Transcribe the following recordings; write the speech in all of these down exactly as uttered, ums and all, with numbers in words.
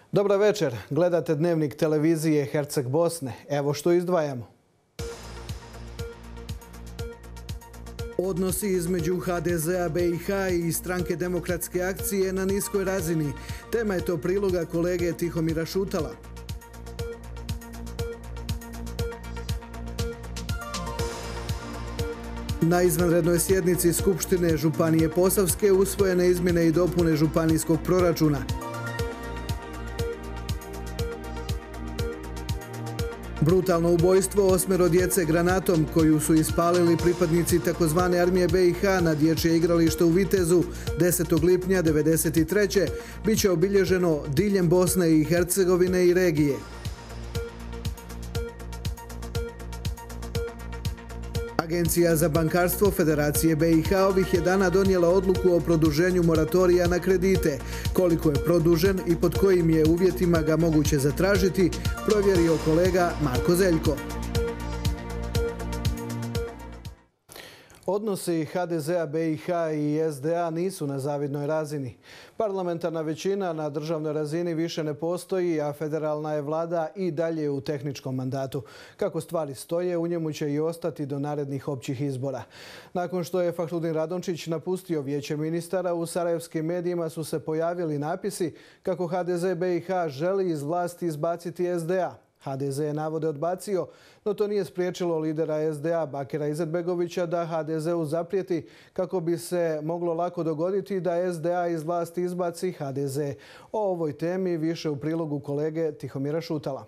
Dobra večer, gledate dnevnik televizije Herceg Bosne. Evo što izdvajamo. Odnosi između H D Z-a B i H i Stranke demokratske akcije na niskoj razini. Tema je to priloga kolege Tihomira Šutala. Na izvanrednoj sjednici Skupštine Županije Posavske usvojene izmjene i dopune županijskog proračuna. Brutalno ubojstvo osmero djece granatom koju su ispalili pripadnici takozvane armije B i H na dječje igralište u Vitezu desetog lipnja devedeset treće bit će obilježeno diljem Bosne i Hercegovine i regije. Agencija za bankarstvo Federacije B i H ovih je dana donijela odluku o produženju moratorija na kredite. Koliko je produžen i pod kojim je uvjetima ga moguće zatražiti, provjerio kolega Marko Zeljko. Odnosi H D Z-a B i H i S D A nisu na zavidnoj razini. Parlamentarna većina na državnoj razini više ne postoji, a federalna je vlada i dalje u tehničkom mandatu. Kako stvari stoje, u njemu će i ostati do narednih općih izbora. Nakon što je Fahrudin Radončić napustio vijeće ministara, u sarajevskim medijima su se pojavili napisi kako H D Z B i H želi iz vlasti izbaciti S D A. H D Z je navode odbacio, no to nije spriječilo lidera S D A Bakira Izetbegovića da H D Z-u zaprijeti kako bi se moglo lako dogoditi da S D A iz vlasti izbaci H D Z. O ovoj temi više u prilogu kolege Tihomira Šutala.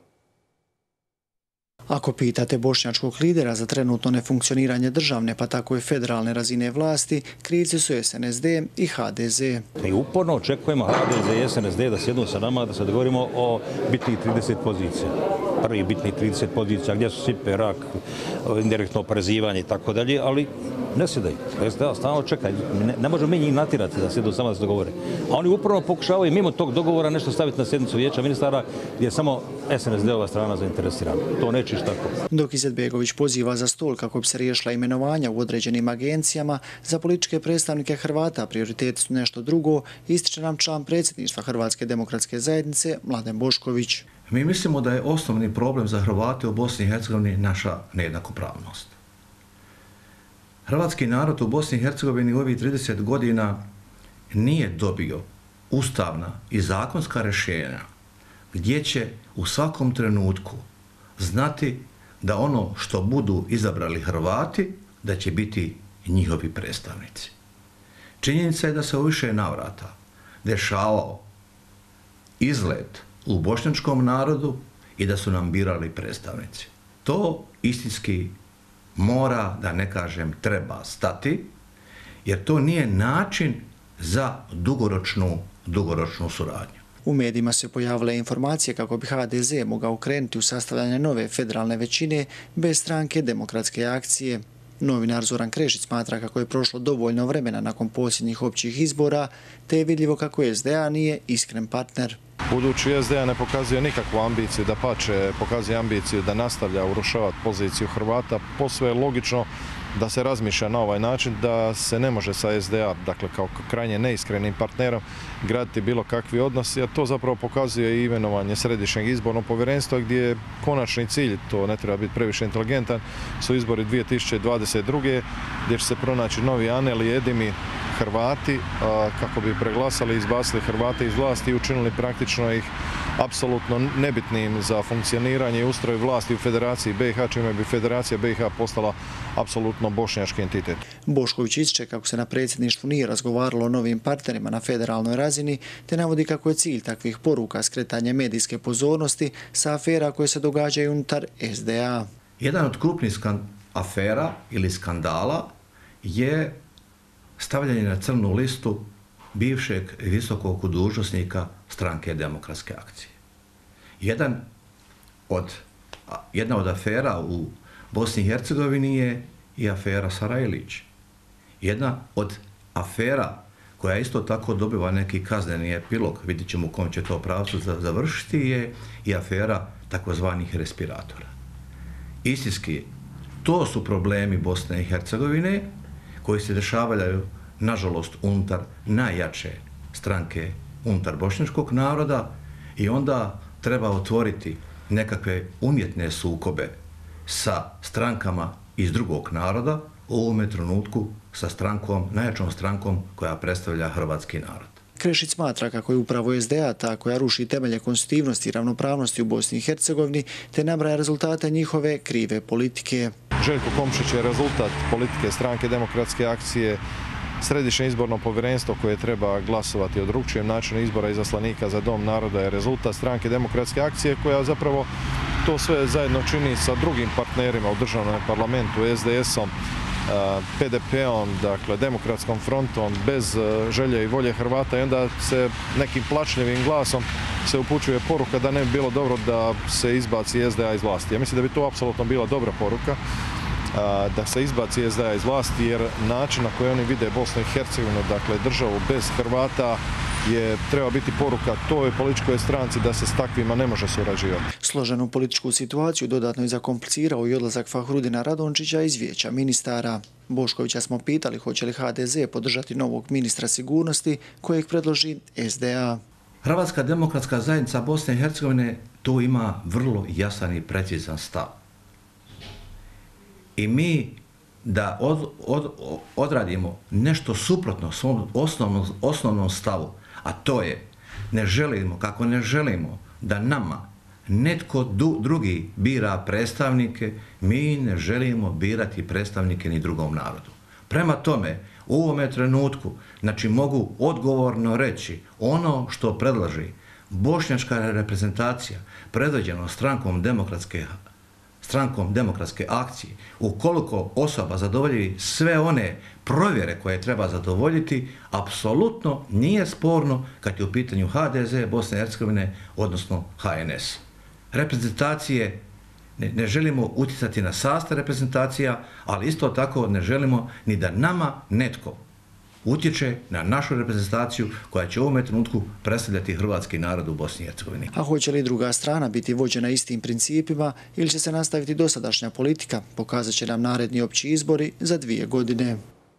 Ako pitate bošnjačkog lidera za trenutno nefunkcioniranje državne pa tako i federalne razine vlasti, krivci su S N S D i H D Z. Mi uporno očekujemo H D Z i S N S D da sjednu sa nama, da se dogovorimo o bitnih trideset pozicija. Prvi bitnih trideset pozicija, gdje su Sipe, Rak, indirektno oporezivanje i tako dalje, ali ne sjedaju. S D A stalno čeka. Ne, ne možemo mi njih natirati da sjedu sama da se dogovore. A oni uporno pokušavaju mimo tog dogovora nešto staviti na sjednicu vijeća ministara gdje je samo S N S D-ova strana zainteresirana. To neće tako. Dok Izetbegović poziva za stol kako bi se riješila imenovanja u određenim agencijama, za političke predstavnike Hrvata prioriteti su nešto drugo, ističe nam član predsjedništva Hrvatske demokratske zajednice Mladen Bošković. Mi mislimo da je osnovni problem za Hrvate u Bosni i Hercegovini naša nejednakopravnost. Hrvatski narod u Bosni i Hercegovini u ovih trideset godina nije dobio ustavna i zakonska rješenja gdje će u svakom trenutku znati da ono što budu izabrali Hrvati, da će biti njihovi predstavnici. Činjenica je da se u više navrata dešavao izlet u bošnjačkom narodu i da su nam birali predstavnici. To istinski mora, da ne kažem treba stati, jer to nije način za dugoročnu, dugoročnu suradnju. U medijima se pojavile informacije kako bi H D Z mogao krenuti u sastavljanje nove federalne većine bez Stranke demokratske akcije. Novinar Zoran Krešić smatra kako je prošlo dovoljno vremena nakon posljednjih općih izbora, te je vidljivo kako S D A nije iskren partner. Budući S D A ne pokazuje nikakvu ambiciju, da pače pokazuje ambiciju da nastavlja urušavati poziciju Hrvata, posve je logično da se razmišlja na ovaj način da se ne može sa S D A, dakle kao krajnje neiskrenim partnerom, graditi bilo kakvi odnosi, a to zapravo pokazuje i imenovanje Središnjeg izbornog povjerenstva gdje je konačni cilj, to ne treba biti previše inteligentan, su izbori dvije tisuće dvadeset druge gdje će se pronaći novi Anel i Edimi Hrvati kako bi preglasali i izbacili Hrvate iz vlasti i učinili praktično ih apsolutno nebitnim za funkcioniranje i ustroj vlasti u Federaciji B i H, čime bi Federacija B i H postala apsolutno bošnjački entitet. Bošković ističe kako se na predsjedništvu nije razgovaralo o novim partnerima na federalnoj razini, te navodi kako je cilj takvih poruka skretanje medijske pozornosti sa afera koje se događaju unutar S D A. Jedan od krupnih afera ili skandala je stavljanje na crnu listu bivšeg visokog dužnosnika Stranke demokratske akcije. Jedan od, jedna od afera u Bosni i Hercegovini je i afera Sarajlić. Jedna od afera koja isto tako dobiva neki kazneni epilog, vidjet ćemo u kom će to pravcu završiti, je i afera takozvanih respiratora. Istinski, to su problemi Bosne i Hercegovine koji se dešavaju, nažalost, unutar najjače stranke unutar bošnjačkog naroda, I onda treba otvoriti nekakve umjetne sukobe sa strankama iz drugog naroda, u ovome trenutku sa strankom, najjačom strankom koja predstavlja hrvatski narod. Krešić smatra kako je upravo es de a ta koja ruši temelje konstitutivnosti i ravnopravnosti u Bosni i Hercegovini te nabraja rezultate njihove krive politike. Željko Komšić je rezultat politike stranke Demokratske akcije. Središnje izborno povjerenstvo koje treba glasovati o drugčijem načinu izbora izaslanika za Dom naroda je rezultat stranke Demokratske akcije koja zapravo to sve zajedno čini sa drugim partnerima u državnom parlamentu, es de esom, pe de peom, dakle Demokratskom frontom, bez želje i volje Hrvata, i onda se nekim plačljivim glasom se upućuje poruka da ne bi bilo dobro da se izbaci es de a iz vlasti. Ja mislim da bi to apsolutno bila dobra poruka, da se izbaci es de a iz vlasti, jer način na koji oni vide Bosnu i Hercegovinu, dakle državu bez Hrvata, je treba biti poruka toj političkoj stranci da se s takvima ne može surađivati. Složenu političku situaciju dodatno je zakomplicirao i odlazak Fahrudina Radončića iz vijeća ministara. Boškovića smo pitali hoće li ha de ze podržati novog ministra sigurnosti kojeg predloži es de a. Hrvatska demokratska zajednica Bosne i Hercegovine tu ima vrlo jasan i precizan stav. I mi da od, od, odradimo nešto suprotno svom osnovnom, osnovnom stavu, a to je ne želimo, kako ne želimo da nama netko du, drugi bira predstavnike, mi ne želimo birati predstavnike ni drugom narodu. Prema tome, u ovome trenutku, znači mogu odgovorno reći ono što predlaži bošnjačka reprezentacija predvođena strankom demokratske strankom demokratske akcije, ukoliko osoba zadovolji sve one provjere koje treba zadovoljiti, apsolutno nije sporno kad je u pitanju ha de ze, Bosne i Hercegovine, odnosno ha en es. Reprezentacije, ne, ne želimo utjecati na sastav reprezentacija, ali isto tako ne želimo ni da nama netko utječe na našu reprezentaciju koja će u ovom trenutku predstavljati hrvatski narod u Bosni i Hercegovini. A hoće li druga strana biti vođena istim principima ili će se nastaviti dosadašnja politika, pokazat će nam naredni opći izbori za dvije godine.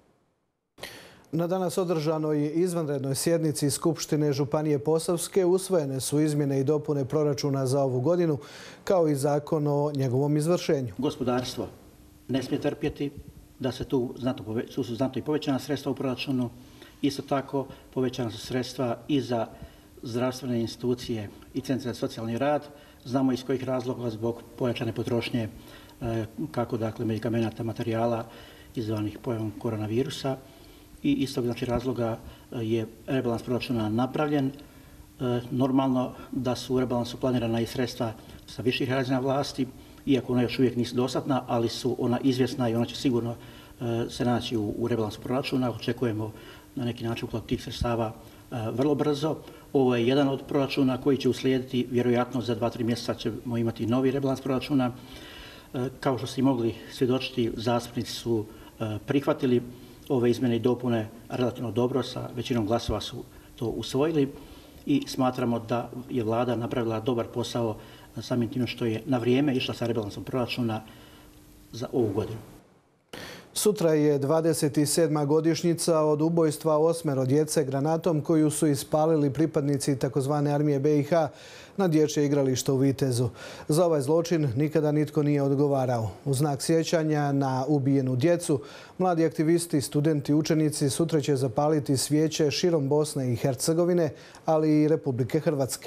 Na danas održanoj izvanrednoj sjednici Skupštine Županije Posavske usvojene su izmjene i dopune proračuna za ovu godinu, kao i zakon o njegovom izvršenju. Gospodarstvo ne smije trpjeti, da se tu znatno, tu su znatno i povećana sredstva u proračunu. Isto tako povećana su sredstva i za zdravstvene institucije i centre za socijalni rad. Znamo iz kojih razloga, zbog pojačane potrošnje kako dakle medikamenata, materijala izazvanih pojavom koronavirusa. I iz tog znači razloga je rebalans proračuna napravljen. Normalno da su u rebalansu planirana i sredstva sa viših razina vlasti, iako ona još uvijek nisu dostatna, ali su ona izvjesna i ona će sigurno se naći u, u rebalansu proračuna. Očekujemo na neki način uplatu tih sredstava vrlo brzo. Ovo je jedan od proračuna koji će uslijediti, vjerojatno za dva, tri mjeseca ćemo imati novi rebalans proračuna. Kao što ste i mogli svjedočiti, zastupnici su prihvatili ove izmjene i dopune relativno dobro, sa većinom glasova su to usvojili i smatramo da je vlada napravila dobar posao samim tim što je na vrijeme išla sa rebalansom proračuna za ovu godinu. Sutra je dvadeset sedma godišnjica od ubojstva osmero djece granatom koju su ispalili pripadnici takozvane armije be i ha na dječje igralište u Vitezu. Za ovaj zločin nikada nitko nije odgovarao. U znak sjećanja na ubijenu djecu, mladi aktivisti, studenti, učenici sutra će zapaliti svijeće širom Bosne i Hercegovine, ali i Republike Hrvatske.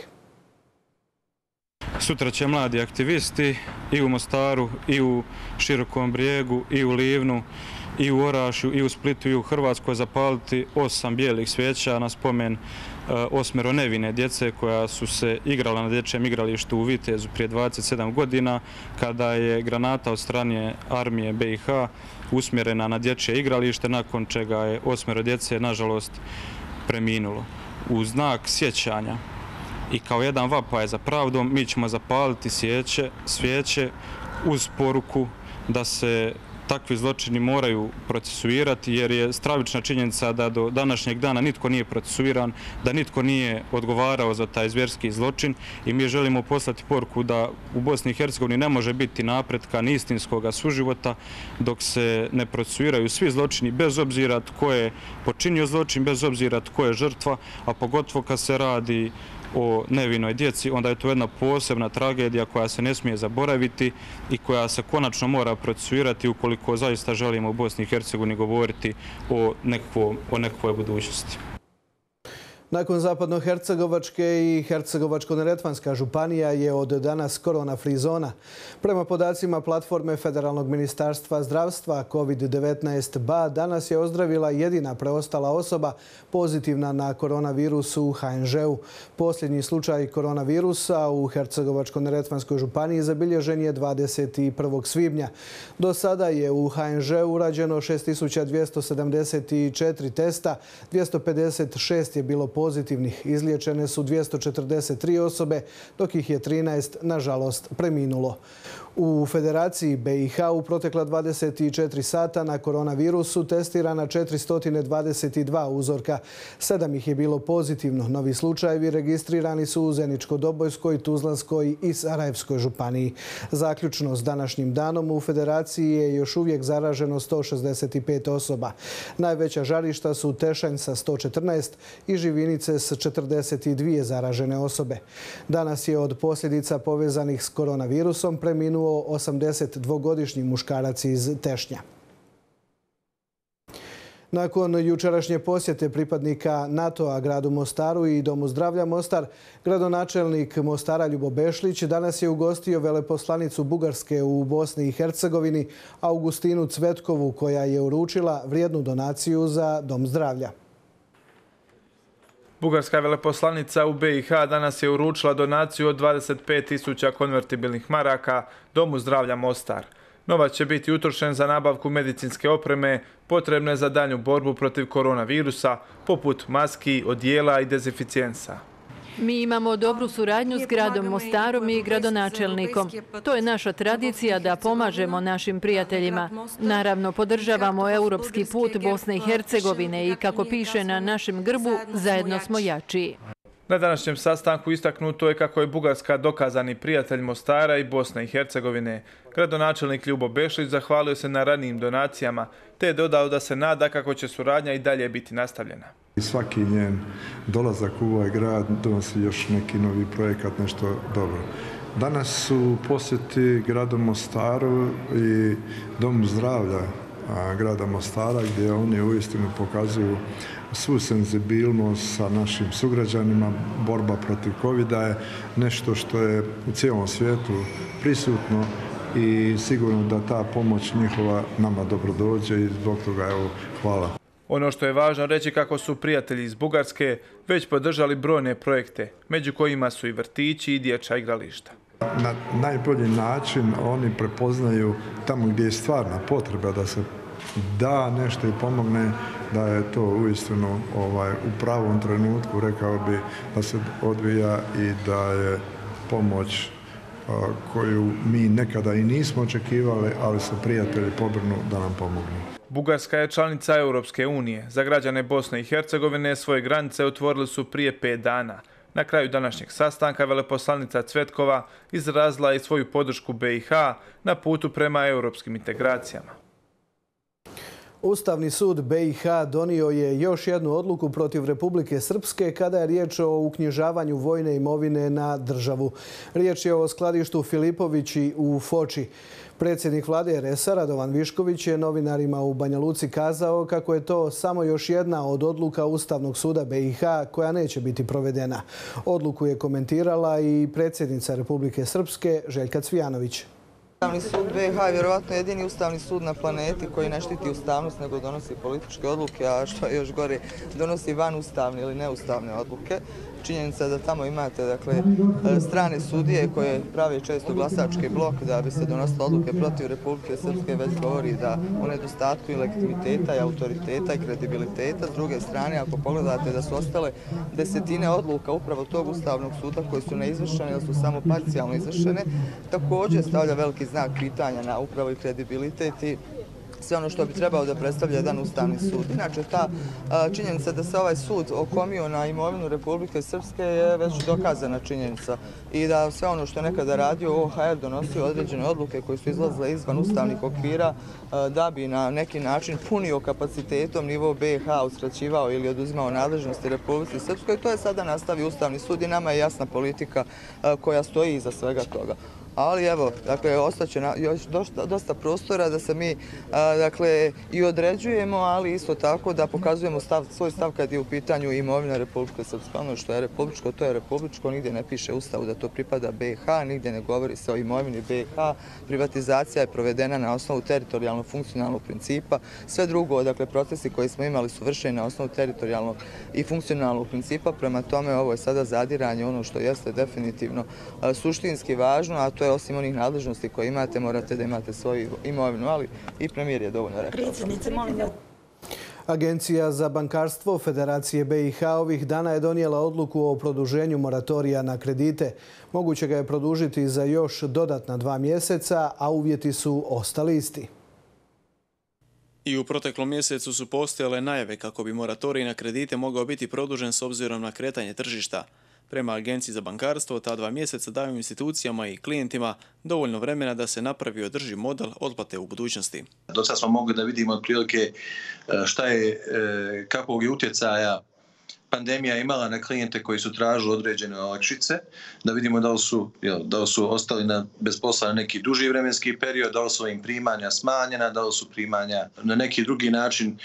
Sutra će mladi aktivisti i u Mostaru, i u Širokom Brijegu, i u Livnu, i u Orašju, i u Splitu, i u Hrvatskoj zapaliti osam bijelih svijeća na spomen osmero nevine djece koja su se igrala na dječjem igralištu u Vitezu prije dvadeset sedam godina, kada je granata od strane armije be i ha usmjerena na dječje igralište, nakon čega je osmero djece, nažalost, preminulo. U znak sjećanja i kao jedan vapaj za pravdom, mi ćemo zapaliti svijeće, svijeće uz poruku da se takvi zločini moraju procesuirati, jer je stravična činjenica da do današnjeg dana nitko nije procesuiran, da nitko nije odgovarao za taj zvjerski zločin i mi želimo poslati poruku da u Bosni i Hercegovini ne može biti napretka ni istinskog suživota dok se ne procesuiraju svi zločini, bez obzira tko je počinio zločin, bez obzira tko je žrtva, a pogotovo kad se radi o nevinoj djeci, onda je to jedna posebna tragedija koja se ne smije zaboraviti i koja se konačno mora procesuirati ukoliko zaista želimo u Bosni i Hercegovini govoriti o nekakvoj, o nekakvoj budućnosti. Nakon Zapadnohercegovačke i Hercegovačko-neretvanska županija je od danas korona-free zona. Prema podacima platforme Federalnog ministarstva zdravstva kovid devetnaest B A danas je ozdravila jedina preostala osoba pozitivna na koronavirus u H N Ž-u. Posljednji slučaj koronavirusa u Hercegovačko-neretvanskoj županiji zabilježen je dvadeset prvog svibnja. Do sada je u H N Ž urađeno šest tisuća dvjesto sedamdeset četiri testa, dvjesto pedeset šest je bilo pozitivnih. Izliječene su dvjesto četrdeset tri osobe, dok ih je trinaest, nažalost, preminulo. U Federaciji B i H u protekla dvadeset četiri sata na koronavirusu testirana četiristo dvadeset dva uzorka. Sedam ih je bilo pozitivno. Novi slučajevi registrirani su u Zeničko-Dobojskoj, Tuzlanskoj i Sarajevskoj županiji. Zaključno s današnjim danom u Federaciji je još uvijek zaraženo sto šezdeset pet osoba. Najveća žarišta su Tešanj sa sto četrnaest i Živinice s četrdeset dvije zaražene osobe. Danas je od posljedica povezanih s koronavirusom preminuo osamdesetdvogodišnji muškarac iz Tešnja. Nakon jučerašnje posjete pripadnika NATO-a gradu Mostaru i Domu zdravlja Mostar, gradonačelnik Mostara Ljubo Bešlić danas je ugostio veleposlanicu Bugarske u Bosni i Hercegovini Augustinu Cvetkovu, koja je uručila vrijednu donaciju za Dom zdravlja. Bugarska veleposlanica u B i H danas je uručila donaciju od dvadeset pet tisuća konvertibilnih maraka Domu zdravlja Mostar. Novac će biti utrošen za nabavku medicinske opreme potrebne za daljnju borbu protiv koronavirusa, poput maski, odijela i dezinficijensa. Mi imamo dobru suradnju s gradom Mostarom i gradonačelnikom. To je naša tradicija da pomažemo našim prijateljima. Naravno, podržavamo europski put Bosne i Hercegovine i kako piše na našem grbu, zajedno smo jači. Na današnjem sastanku istaknuto je kako je Bugarska dokazani prijatelj Mostara i Bosne i Hercegovine. Gradonačelnik Ljubo Bešlić zahvalio se na ranijim donacijama, te je dodao da se nada kako će suradnja i dalje biti nastavljena. Svaki njen dolazak u ovaj grad donosi još neki novi projekat, nešto dobro. Danas su u posjeti gradu Mostaru i Domu zdravlja grada Mostara, gdje oni uistinu pokazuju svu senzibilnost sa našim sugrađanima. Borba protiv kovida je nešto što je u cijelom svijetu prisutno i sigurno da ta pomoć njihova nama dobro dođe i zbog toga evo hvala. Ono što je važno reći kako su prijatelji iz Bugarske već podržali brojne projekte, među kojima su i vrtići i dječja igrališta. Na najbolji način oni prepoznaju tamo gdje je stvarna potreba da se da nešto i pomogne, da je to uistinu ovaj, u pravom trenutku, rekao bi, da se odvija i da je pomoć a, koju mi nekada i nismo očekivali, ali se prijatelji pobrnu da nam pomognu. Bugarska je članica Europske unije. Za građane Bosne i Hercegovine svoje granice otvorili su prije pet dana. Na kraju današnjeg sastanka veleposlanica Cvetkova izrazila i svoju podršku B i H na putu prema europskim integracijama. Ustavni sud B i H donio je još jednu odluku protiv Republike Srpske kada je riječ o uknjižavanju vojne imovine na državu. Riječ je o skladištu Filipovići u Foči. Predsjednik vlade R S-a Radovan Višković je novinarima u Banja Luci kazao kako je to samo još jedna od odluka Ustavnog suda B i H koja neće biti provedena. Odluku je komentirala i predsjednica Republike Srpske Željka Cvijanović. Ustavni sud B i H je vjerovatno jedini ustavni sud na planeti koji ne štiti ustavnost nego donosi političke odluke, a što je još gore, donosi vanustavne ili neustavne odluke. Činjenica da tamo imate dakle, strane sudije koje prave često glasački blok da bi se donosile odluke protiv Republike Srpske, već govori da o nedostatku i legitimiteta i autoriteta i kredibiliteta. S druge strane, ako pogledate da su ostale desetine odluka upravo tog Ustavnog suda koje su neizvršene ili su samo parcijalno izvršene, također stavlja veliki znak pitanja na upravo i kredibilitet i sve ono što bi trebao da predstavlja jedan ustavni sud. Inače, ta činjenica da se ovaj sud okomio na imovinu Republike Srpske je već dokazana činjenica i da sve ono što je nekada radio O H R donosio određene odluke koje su izlazile izvan ustavnih okvira da bi na neki način punio kapacitetom nivo B i H, uskraćivao ili oduzimao nadležnosti Republike Srpskoj. To je sada nastavio Ustavni sud i nama je jasna politika koja stoji iza svega toga. Ali evo, dakle, ostaće još dosta prostora da se mi, dakle, i određujemo, ali isto tako da pokazujemo svoj stav kad je u pitanju imovina Republike Srpske. Ono što je republičko, to je republičko, nigdje ne piše u Ustavu da to pripada B i H, nigdje ne govori se o imovini B i H. Privatizacija je provedena na osnovu teritorijalnog funkcionalnog principa. Sve drugo, dakle, procesi koji smo imali su vršeni na osnovu teritorijalnog i funkcionalnog principa. Prema tome, ovo je sada zadiranje, ono što jeste definitivno suštinski važno, a to je osim onih nadležnosti koje imate, morate da imate svoju imovinu, ali i premijer je dovoljno rekao. Predsjednice, molim da... Agencija za bankarstvo Federacije B i H ovih dana je donijela odluku o produženju moratorija na kredite. Moguće ga je produžiti za još dodatna dva mjeseca, a uvjeti su ostali isti. I u proteklom mjesecu su postojale najave kako bi moratorij na kredite mogao biti produžen s obzirom na kretanje tržišta. Prema Agenciji za bankarstvo, ta dva mjeseca daju institucijama i klijentima dovoljno vremena da se napravi održiv model otplate u budućnosti. Do sad smo mogli da vidimo otprilike šta je, kakvog je utjecaja pandemija imala na klijente koji su tražili određene olakšice, da vidimo da li su, da li su ostali na, bez posla na neki duži vremenski period, da li su im primanja smanjena, da li su primanja na neki drugi način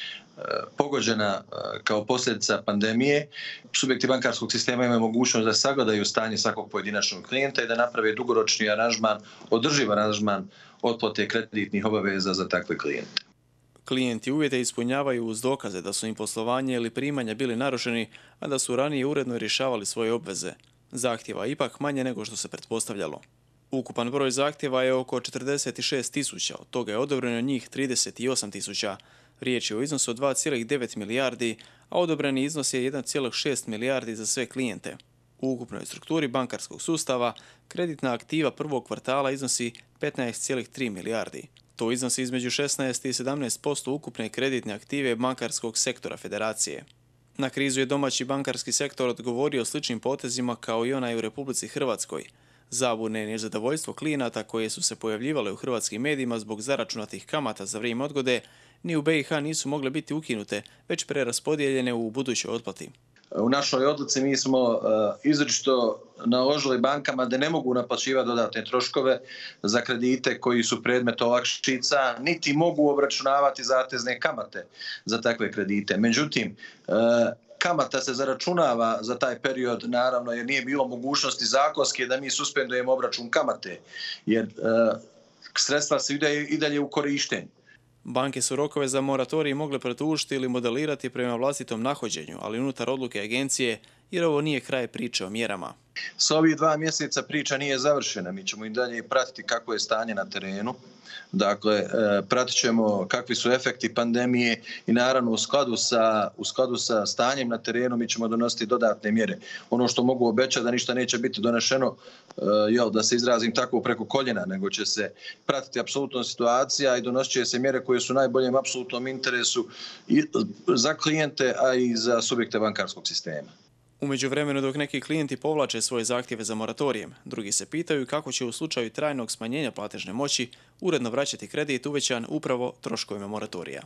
pogođena kao posljedica pandemije. Subjekti bankarskog sistema imaju mogućnost da sagledaju stanje svakog pojedinačnog klijenta i da naprave dugoročni aranžman, održiv aranžman otplate kreditnih obaveza za takve klijente. Klijenti uvjete ispunjavaju uz dokaze da su im poslovanje ili primanja bili narušeni, a da su ranije uredno rješavali svoje obveze. Zahtjeva ipak manje nego što se pretpostavljalo. Ukupan broj zahtjeva je oko četrdeset šest tisuća, od toga je odobreno njih trideset osam tisuća. Riječ je o iznosu od dva zarez devet milijardi, a odobreni iznos je jedan zarez šest milijardi za sve klijente. U ukupnoj strukturi bankarskog sustava kreditna aktiva prvog kvartala iznosi petnaest zarez tri milijardi. To iznosi između šesnaest i sedamnaest posto ukupne kreditne aktive bankarskog sektora Federacije. Na krizu je domaći bankarski sektor odgovorio sličnim potezima kao i onaj u Republici Hrvatskoj. Zabune i nezadovoljstvo klijenata koje su se pojavljivale u hrvatskim medijima zbog zaračunatih kamata za vrijeme odgode ni u B i H nisu mogle biti ukinute, već preraspodijeljene u budućoj otplati. U našoj odluci mi smo uh, izričito naložili bankama da ne mogu naplaćivati dodatne troškove za kredite koji su predmet olakšica, niti mogu obračunavati zatezne kamate za takve kredite. Međutim, uh, kamata se zaračunava za taj period, naravno, jer nije bilo mogućnosti zakonske da mi suspendujemo obračun kamate, jer uh, sredstva se i dalje u korištenju. Banke su rokove za moratorij mogle produžiti ili modelirati prema vlastitom nahođenju, ali unutar odluke agencije, jer ovo nije kraj priče o mjerama. S ovih dva mjeseca priča nije završena. Mi ćemo i dalje pratiti kako je stanje na terenu. Dakle, pratit ćemo kakvi su efekti pandemije i naravno u skladu sa, u skladu sa stanjem na terenu mi ćemo donositi dodatne mjere. Ono što mogu obećati da ništa neće biti donešeno, jel, da se izrazim tako preko koljena, nego će se pratiti apsolutno situacija i donosit će se mjere koje su u najboljem apsolutnom interesu i za klijente, a i za subjekte bankarskog sistema. U međuvremenu, dok neki klijenti povlače svoje zahtjeve za moratorijem, drugi se pitaju kako će u slučaju trajnog smanjenja platežne moći uredno vraćati kredit uvećan upravo troškovima moratorija.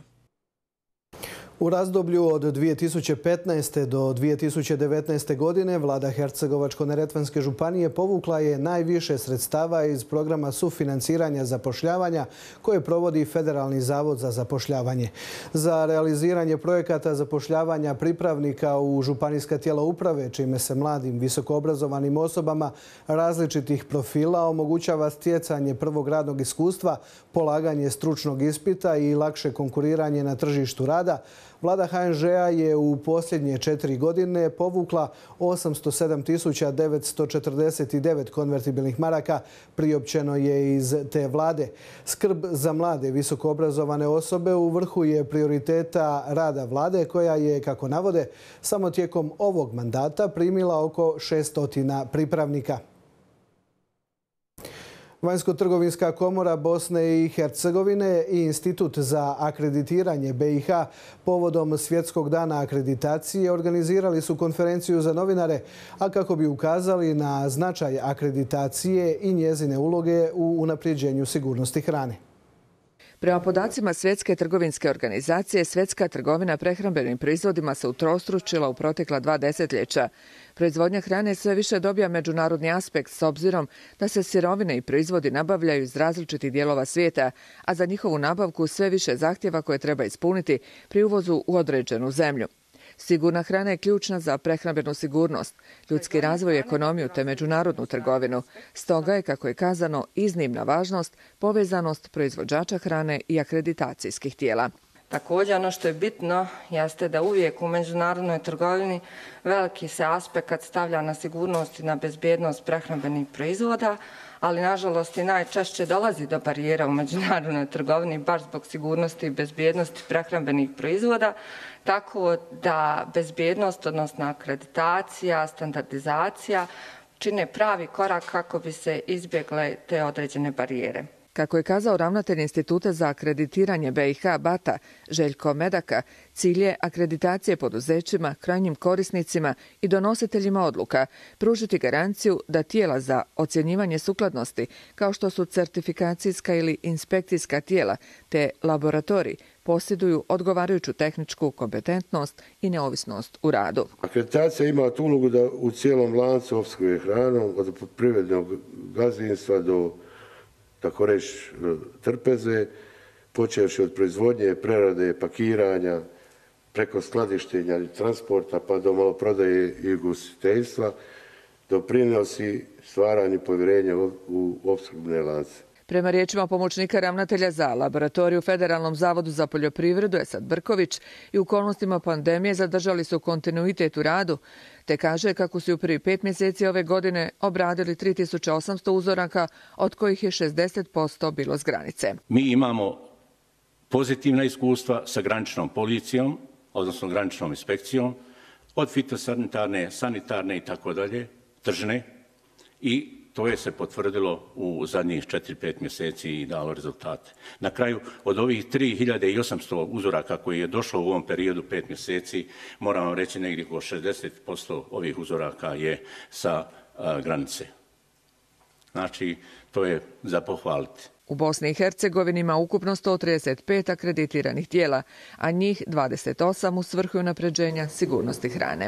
U razdoblju od dvije tisuće petnaeste. do dvije tisuće devetnaeste. godine vlada Hercegovačko-neretvanske županije povukla je najviše sredstava iz programa sufinanciranja zapošljavanja koje provodi Federalni zavod za zapošljavanje. Za realiziranje projekata zapošljavanja pripravnika u županijska tijela uprave, čime se mladim visokoobrazovanim osobama različitih profila omogućava stjecanje prvog radnog iskustva, polaganje stručnog ispita i lakše konkuriranje na tržištu rada, vlada H N Ž-a je u posljednje četiri godine povukla osamsto sedam tisuća devetsto četrdeset devet konvertibilnih maraka, priopćeno je iz te vlade. Skrb za mlade visokoobrazovane osobe u vrhu je prioriteta rada vlade koja je, kako navode, samo tijekom ovog mandata primila oko šesto pripravnika. Vanjsko-trgovinska komora Bosne i Hercegovine i Institut za akreditiranje B i H povodom Svjetskog dana akreditacije organizirali su konferenciju za novinare, a kako bi ukazali na značaj akreditacije i njezine uloge u unapređenju sigurnosti hrane. Prema podacima Svjetske trgovinske organizacije, svjetska trgovina prehrambenim proizvodima se utrostručila u protekla dva desetljeća. Proizvodnja hrane sve više dobija međunarodni aspekt s obzirom da se sirovine i proizvodi nabavljaju iz različitih dijelova svijeta, a za njihovu nabavku sve više zahtjeva koje treba ispuniti pri uvozu u određenu zemlju. Sigurna hrana je ključna za prehrambenu sigurnost, ljudski razvoj i ekonomiju te međunarodnu trgovinu. Stoga je, kako je kazano, iznimna važnost povezanost proizvođača hrane i akreditacijskih tijela. Također, ono što je bitno jeste da uvijek u međunarodnoj trgovini veliki se aspekt stavlja na sigurnost i na bezbjednost prehrambenih proizvoda, ali nažalost i najčešće dolazi do barijera u međunarodnoj trgovini baš zbog sigurnosti i bezbjednosti prehrambenih proizvoda, tako da bezbjednost, odnosno akreditacija, standardizacija čine pravi korak kako bi se izbjegle te određene barijere. Kako je kazao ravnatelj Instituta za akreditiranje B i H Bata Željko Medaka, cilj je akreditacije poduzećima, krajnjim korisnicima i donositeljima odluka pružiti garanciju da tijela za ocjenjivanje sukladnosti, kao što su certifikacijska ili inspekcijska tijela te laboratoriji, posjeduju odgovarajuću tehničku kompetentnost i neovisnost u radu. Akreditacija ima tu ulogu da u cijelom lancu opskrbe hranom, od privrednog gazdinstva do tako reći trpeze, počevši od proizvodnje, prerade, pakiranja, preko skladištenja i transporta pa do maloprodaje i ugostiteljstva, doprinosi stvaranju povjerenja u opskrbne lance. Prema riječima pomoćnika ravnatelja za laboratoriju Federalnom zavodu za poljoprivredu Esad Brković, i u okolnostima pandemije zadržali su kontinuitet u radu, te kaže kako su u prvi pet mjeseci ove godine obradili tri tisuće osamsto uzoraka, od kojih je šezdeset posto bilo s granice. Mi imamo pozitivna iskustva sa graničnom policijom, odnosno graničnom inspekcijom, od fitosanitarne, sanitarne i tako dalje, tržne, i to je se potvrdilo u zadnjih četiri pet mjeseci i dalo rezultate. Na kraju, od ovih tri hiljade osamsto uzoraka koji je došlo u ovom periodu pet mjeseci, moram vam reći negdje oko šezdeset posto ovih uzoraka je sa a, granice. Znači, to je za pohvaliti. U Bosni i Hercegovini ima ukupno sto trideset pet akreditiranih tijela, a njih dvadeset osam u svrhu unapređenja sigurnosti hrane.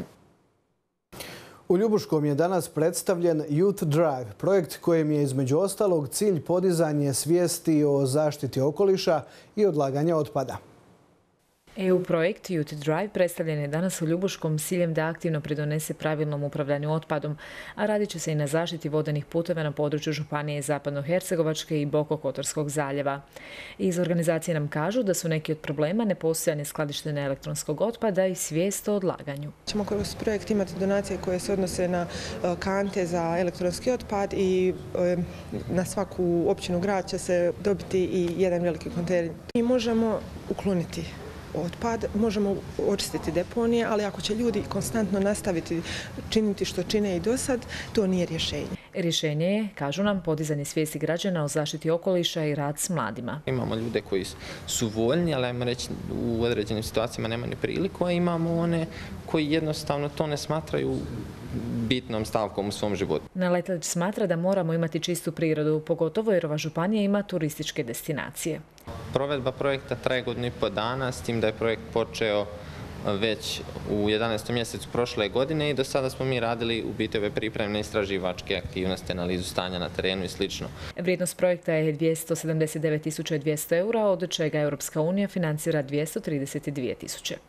U Ljubuškom je danas predstavljen Youth Drive, projekt kojem je između ostalog cilj podizanje svijesti o zaštiti okoliša i odlaganja otpada. E U projekt Youth Drive predstavljen je danas u Ljubuškom s ciljem da aktivno pridonese pravilnom upravljanju otpadom, a radit će se i na zaštiti vodenih puteva na području Županije Zapadnohercegovačke i Bokokotorskog zaljeva. Iz organizacije nam kažu da su neki od problema nepostojanje skladištenja elektronskog otpada i svijest o odlaganju. Ćemo kroz projekt imati donacije koje se odnose na kante za elektronski otpad i na svaku općinu grad će se dobiti i jedan veliki kontejner. Mi možemo ukloniti otpad, možemo očistiti deponije, ali ako će ljudi konstantno nastaviti činiti što čine i do sad, to nije rješenje. Rješenje je, kažu nam, podizanje svijesti građana o zaštiti okoliša i rad s mladima. Imamo ljude koji su voljni, ali ajmo reći u određenim situacijama nema ni priliku, a imamo one koji jednostavno to ne smatraju bitnom stavkom u svom životu. Naletelić smatra da moramo imati čistu prirodu, pogotovo jer ova županija ima turističke destinacije. Provedba projekta traje godinu i po dana, s tim da je projekt počeo već u jedanaestom mjesecu prošle godine i do sada smo mi radili u biti ove pripremne istraživačke aktivnosti, analizu stanja na terenu i slično. Vrijednost projekta je dvjesto sedamdeset devet tisuća dvjesto eura, od čega Europska unija financira dvjesto trideset dvije tisuće.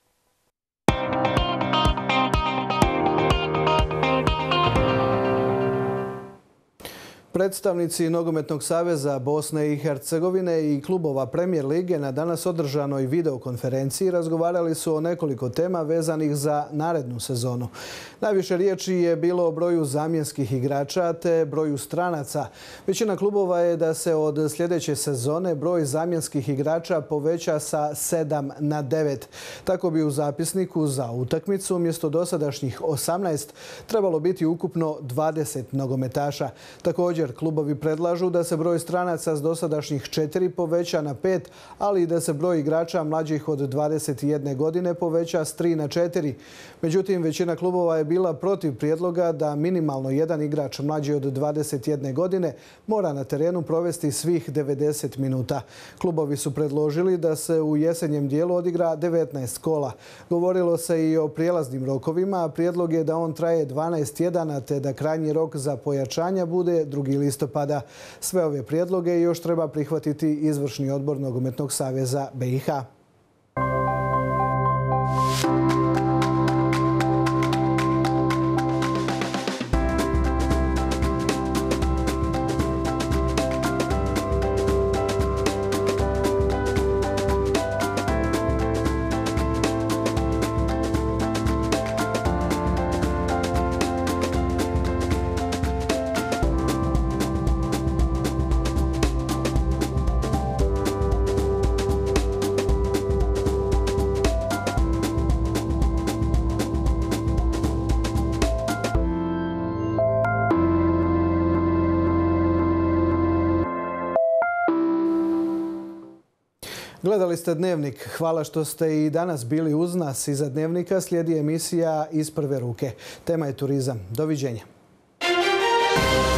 Predstavnici Nogometnog saveza Bosne i Hercegovine i klubova Premier lige na danas održanoj videokonferenciji razgovarali su o nekoliko tema vezanih za narednu sezonu. Najviše riječi je bilo o broju zamjenskih igrača te broju stranaca. Većina klubova je da se od sljedeće sezone broj zamjenskih igrača poveća sa sedam na devet. Tako bi u zapisniku za utakmicu umjesto dosadašnjih osamnaest trebalo biti ukupno dvadeset nogometaša. Također Također, klubovi predlažu da se broj stranaca s dosadašnjih četiri poveća na pet, ali i da se broj igrača mlađih od dvadeset jedne godine poveća s tri na četiri. Međutim, većina klubova je bila protiv prijedloga da minimalno jedan igrač mlađi od dvadeset jedne godine mora na terenu provesti svih devedeset minuta. Klubovi su predložili da se u jesenjem dijelu odigra devetnaest kola. Govorilo se i o prijelaznim rokovima, a prijedlog je da on traje dvanaest tjedana te da krajnji rok za pojačanja bude drugi listopada. Sve ove prijedloge još treba prihvatiti Izvršni odbor Nogometnog saveza B i H. Gledali ste Dnevnik. Hvala što ste i danas bili uz nas. Iza Dnevnika slijedi emisija Iz prve ruke. Tema je turizam. Doviđenja.